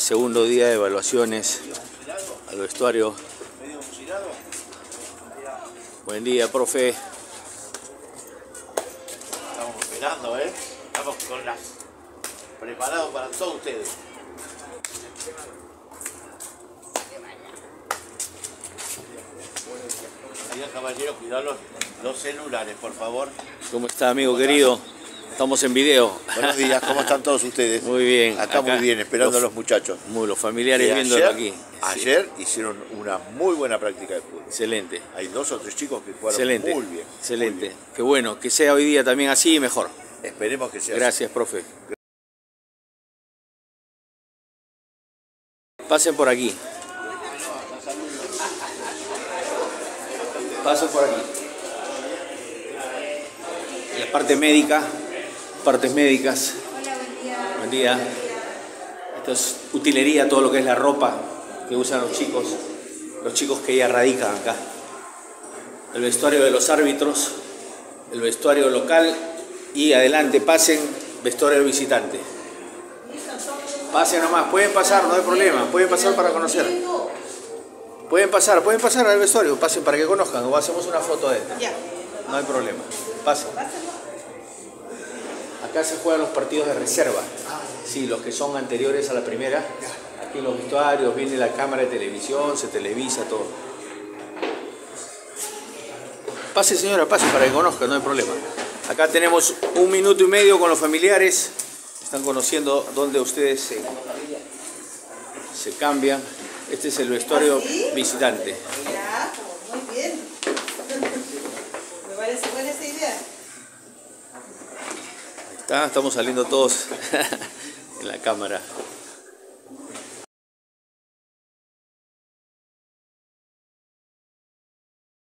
Segundo día de evaluaciones al vestuario. Buen día, profe. Estamos esperando, Estamos preparados para todos ustedes. Señor caballero, cuidado los celulares, por favor. ¿Cómo está, amigo querido? Estamos en video. Buenos días, ¿cómo están todos ustedes? Muy bien. Acá muy bien, esperando a los muchachos. Los familiares viéndolo aquí. Ayer hicieron una muy buena práctica de fútbol. Excelente. Hay 2 o 3 chicos que jugaron muy bien. Excelente. Muy bien. Qué bueno, que sea hoy día también así y mejor. Esperemos que sea Gracias, profe. Pasen por aquí. Pasen por aquí. La parte médica, partes médicas. Hola, buen día. Buen día. Esto es utilería, todo lo que es la ropa que usan los chicos que ya radican acá. El vestuario de los árbitros, el vestuario local y adelante, pasen, vestuario visitante. Pasen nomás, pueden pasar, no hay problema, pueden pasar para conocer. Pueden pasar al vestuario, pasen para que conozcan o hacemos una foto adentro. Ya. No hay problema, pasen. Acá se juegan los partidos de reserva, sí, los que son anteriores a la primera. Aquí en los vestuarios viene la cámara de televisión, se televisa todo. Pase, señora, pase para que conozca, no hay problema. Acá tenemos 1 minuto y medio con los familiares. Están conociendo dónde ustedes se cambian. Este es el vestuario visitante. Ya, muy bien. Me parece buena esa idea. Ahí está, estamos saliendo todos en la cámara.